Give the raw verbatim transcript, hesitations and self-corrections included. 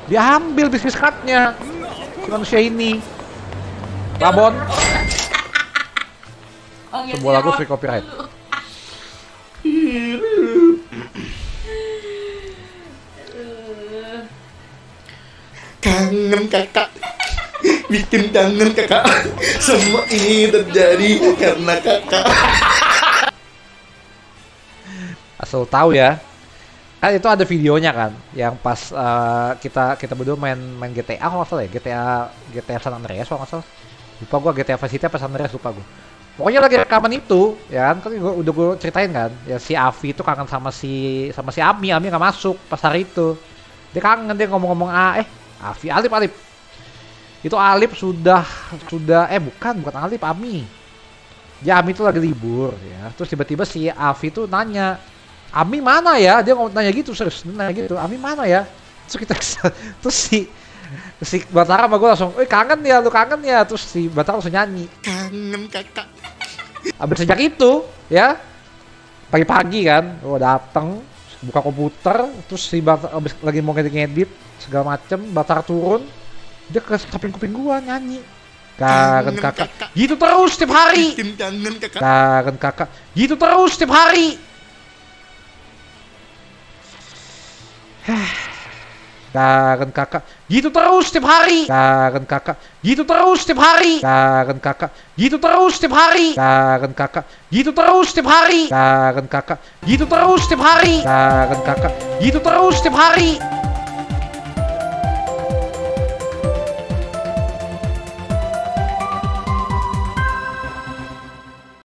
Diambil bisnis cardnya si manusia ini. Rabon. Oh, gitu Sebuah ya, lagu Ron. free copyright. Kangen kakak, bikin kangen kakak. Semua ini terjadi karena kakak. Asal tahu ya, kan itu ada videonya kan, yang pas uh, kita kita berdua main main G T A kalau nggak salah ya, G T A G T A San Andreas kalau nggak salah. Lupa gua G T A Vice City apa San Andreas, lupa gua. Pokoknya lagi rekaman itu, ya kan, kan gua, udah gue ceritain kan, ya si Avi itu kangen sama si sama si Ami, Ami nggak masuk pas hari itu. Dia kangen, dia ngomong-ngomong ah eh Avi, Alip, Alip. Itu Alip sudah sudah eh bukan bukan Alip, Ami. Ya Ami itu lagi libur ya. Terus tiba-tiba si Avi itu nanya, Ami mana ya? Dia ngomong nanya gitu, serius nanya gitu. Ami mana ya? Terus kita terus si si Batara sama gue langsung, eh kangen ya, lu kangen ya. Terus si Batara langsung nyanyi. Kangen kakak. Abis sejak itu, ya pagi-pagi kan, gue dateng, buka komputer, terus si Batara abis lagi mau ngedit segala macem, Batara turun, dia ke samping kuping gue nyanyi. Kangen kakak. Gitu terus setiap hari. Bikin kangen kakak. Kangen kakak. Gitu terus setiap hari. Kangen kakak, gitu terus setiap hari. Kangen kakak, gitu terus setiap hari. Kangen kakak, gitu terus setiap hari. Kangen kakak, gitu terus setiap hari. Kangen kakak, gitu terus setiap hari. Kangen kakak, gitu terus setiap hari.